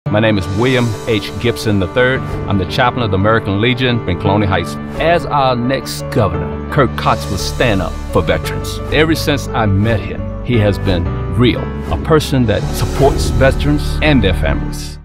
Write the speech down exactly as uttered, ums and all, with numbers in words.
My name is William H. Gibson the third. I'm the chaplain of the American Legion in Colonial Heights. As our next governor, Kirk will stand up for veterans. Ever since I met him, he has been real, a person that supports veterans and their families.